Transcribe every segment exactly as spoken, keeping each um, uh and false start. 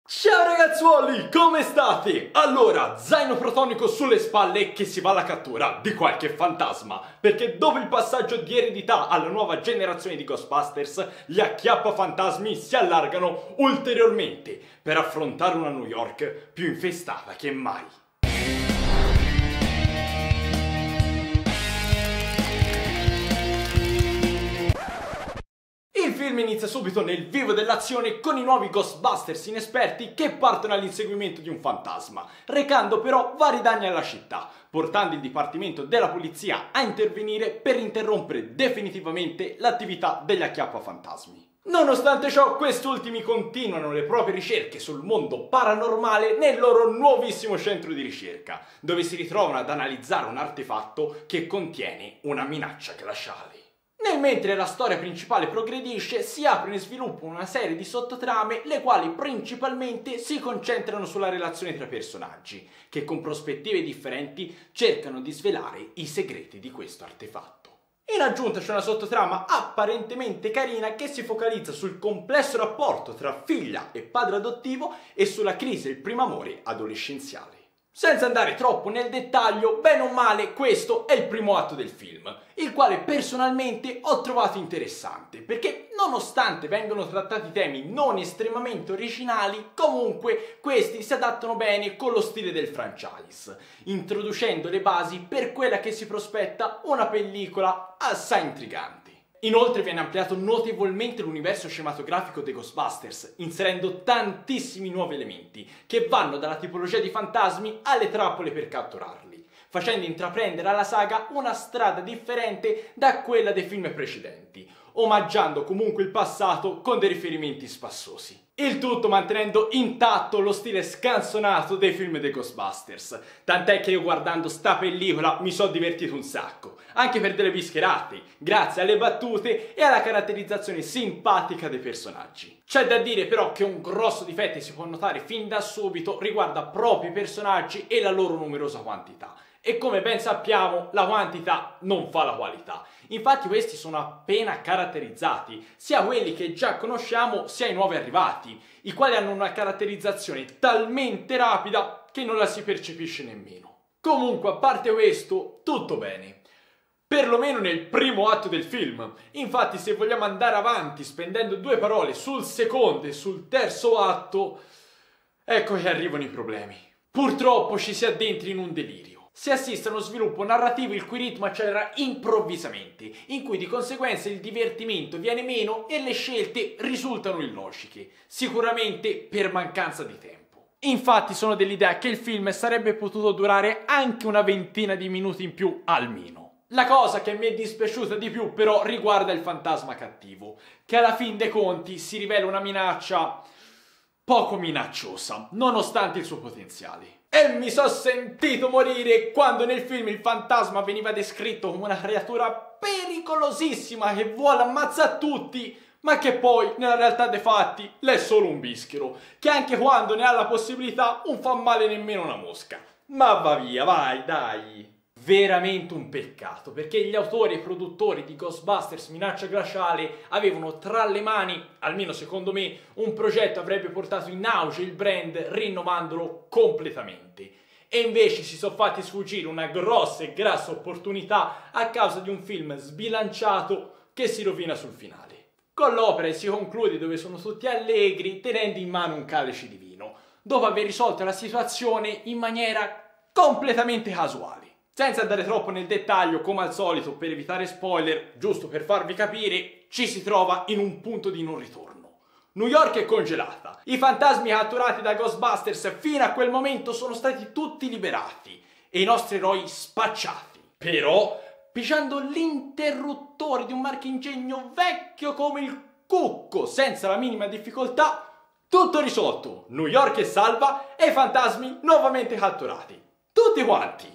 Ciao ragazzuoli, come state? Allora, zaino protonico sulle spalle che si va alla cattura di qualche fantasma, perché dopo il passaggio di eredità alla nuova generazione di Ghostbusters, gli acchiappafantasmi si allargano ulteriormente per affrontare una New York più infestata che mai. Il film inizia subito nel vivo dell'azione con i nuovi Ghostbusters inesperti che partono all'inseguimento di un fantasma, recando però vari danni alla città, portando il Dipartimento della Polizia a intervenire per interrompere definitivamente l'attività degli acchiappafantasmi. Nonostante ciò, quest'ultimi continuano le proprie ricerche sul mondo paranormale nel loro nuovissimo centro di ricerca, dove si ritrovano ad analizzare un artefatto che contiene una minaccia glaciale. Nel mentre la storia principale progredisce, si apre e sviluppa una serie di sottotrame, le quali principalmente si concentrano sulla relazione tra personaggi, che con prospettive differenti cercano di svelare i segreti di questo artefatto. In aggiunta c'è una sottotrama apparentemente carina che si focalizza sul complesso rapporto tra figlia e padre adottivo e sulla crisi del primo amore adolescenziale. Senza andare troppo nel dettaglio, bene o male questo è il primo atto del film, il quale personalmente ho trovato interessante, perché nonostante vengano trattati temi non estremamente originali, comunque questi si adattano bene con lo stile del franchise, introducendo le basi per quella che si prospetta una pellicola assai intrigante. Inoltre viene ampliato notevolmente l'universo cinematografico dei Ghostbusters, inserendo tantissimi nuovi elementi che vanno dalla tipologia di fantasmi alle trappole per catturarli, facendo intraprendere alla saga una strada differente da quella dei film precedenti, omaggiando comunque il passato con dei riferimenti spassosi. Il tutto mantenendo intatto lo stile scanzonato dei film dei Ghostbusters, tant'è che io guardando sta pellicola mi sono divertito un sacco, anche per delle bischerate, grazie alle battute e alla caratterizzazione simpatica dei personaggi. C'è da dire però che un grosso difetto si può notare fin da subito riguarda proprio i personaggi e la loro numerosa quantità. E come ben sappiamo, la quantità non fa la qualità. Infatti questi sono appena caratterizzati, sia quelli che già conosciamo sia i nuovi arrivati, i quali hanno una caratterizzazione talmente rapida che non la si percepisce nemmeno. Comunque, a parte questo, tutto bene. Perlomeno nel primo atto del film. Infatti, se vogliamo andare avanti spendendo due parole sul secondo e sul terzo atto, ecco che arrivano i problemi. Purtroppo ci si addentra in un delirio. Si assiste a uno sviluppo narrativo il cui ritmo accelera improvvisamente, in cui di conseguenza il divertimento viene meno e le scelte risultano illogiche, sicuramente per mancanza di tempo. Infatti sono dell'idea che il film sarebbe potuto durare anche una ventina di minuti in più almeno. La cosa che mi è dispiaciuta di più però riguarda il fantasma cattivo, che alla fin dei conti si rivela una minaccia poco minacciosa, nonostante il suo potenziale. E mi sono sentito morire quando nel film il fantasma veniva descritto come una creatura pericolosissima che vuole ammazzare tutti, ma che poi nella realtà dei fatti l'è solo un bischero, che anche quando ne ha la possibilità non fa male nemmeno una mosca. Ma va via, vai, dai! Veramente un peccato, perché gli autori e produttori di Ghostbusters Minaccia Glaciale avevano tra le mani, almeno secondo me, un progetto che avrebbe portato in auge il brand rinnovandolo completamente. E invece si sono fatti sfuggire una grossa e grassa opportunità a causa di un film sbilanciato che si rovina sul finale. Con l'opera si conclude dove sono tutti allegri tenendo in mano un calice di vino, dopo aver risolto la situazione in maniera completamente casuale. Senza andare troppo nel dettaglio, come al solito, per evitare spoiler, giusto per farvi capire, ci si trova in un punto di non ritorno. New York è congelata. I fantasmi catturati da Ghostbusters fino a quel momento sono stati tutti liberati e i nostri eroi spacciati. Però, pigiando l'interruttore di un marchingegno vecchio come il cucco, senza la minima difficoltà, tutto risolto. New York è salva e i fantasmi nuovamente catturati. Tutti quanti.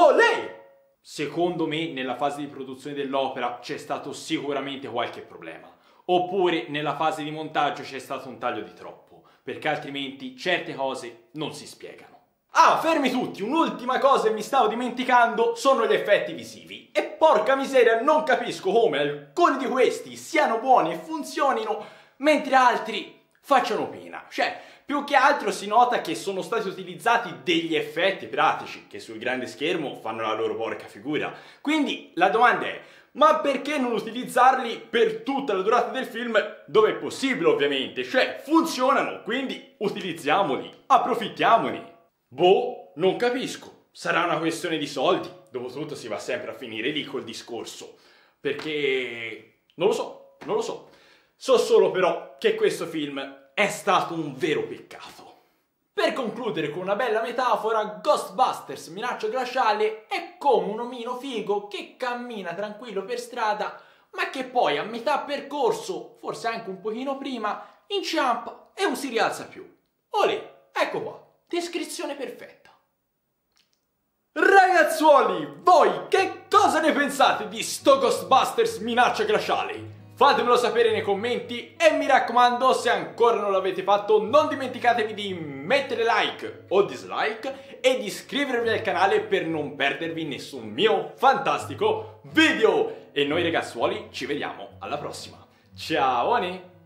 Olè! Secondo me nella fase di produzione dell'opera c'è stato sicuramente qualche problema, oppure nella fase di montaggio c'è stato un taglio di troppo, perché altrimenti certe cose non si spiegano. Ah, fermi tutti, un'ultima cosa che mi stavo dimenticando sono gli effetti visivi, e porca miseria non capisco come alcuni di questi siano buoni e funzionino, mentre altri facciano pena. Cioè, Più che altro si nota che sono stati utilizzati degli effetti pratici che sul grande schermo fanno la loro porca figura. Quindi la domanda è: ma perché non utilizzarli per tutta la durata del film, dove è possibile ovviamente, cioè funzionano, quindi utilizziamoli, approfittiamone. Boh, non capisco, sarà una questione di soldi, dopotutto si va sempre a finire lì col discorso, perché non lo so, non lo so. So solo però che questo film è stato un vero peccato. Per concludere con una bella metafora, Ghostbusters Minaccia Glaciale è come un omino figo che cammina tranquillo per strada, ma che poi a metà percorso, forse anche un pochino prima, inciampa e non si rialza più. Olè, ecco qua, descrizione perfetta. Ragazzuoli, voi che cosa ne pensate di sto Ghostbusters Minaccia Glaciale? Fatemelo sapere nei commenti e mi raccomando, se ancora non l'avete fatto, non dimenticatevi di mettere like o dislike e di iscrivervi al canale per non perdervi nessun mio fantastico video. E noi ragazzuoli ci vediamo alla prossima. Ciao!